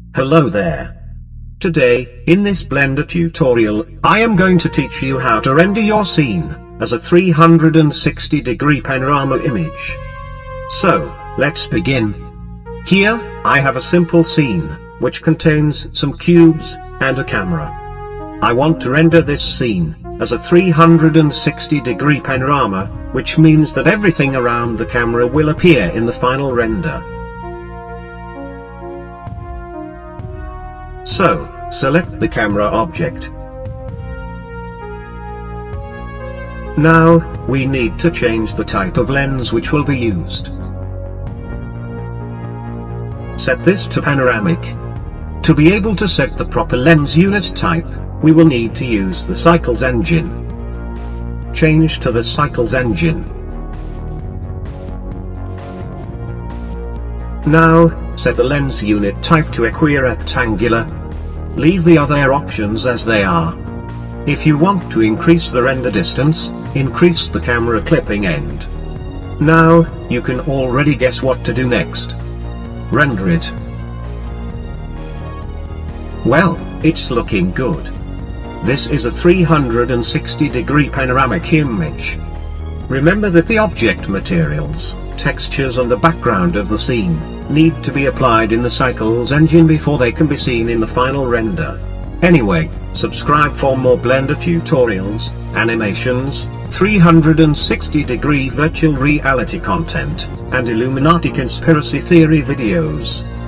Hello there. Today, in this Blender tutorial, I am going to teach you how to render your scene as a 360-degree panorama image. So, let's begin. Here, I have a simple scene, which contains some cubes and a camera. I want to render this scene as a 360-degree panorama, which means that everything around the camera will appear in the final render. So, select the camera object. Now, we need to change the type of lens which will be used. Set this to panoramic. To be able to set the proper lens unit type, we will need to use the Cycles engine. Change to the Cycles engine. Now, set the lens unit type to Equirectangular. Leave the other options as they are. If you want to increase the render distance, increase the camera clipping end. Now, you can already guess what to do next. Render it. Well, it's looking good. This is a 360-degree panoramic image. Remember that the object materials, textures and the background of the scene need to be applied in the Cycles engine before they can be seen in the final render. Anyway, subscribe for more Blender tutorials, animations, 360-degree virtual reality content, and Illuminati conspiracy theory videos.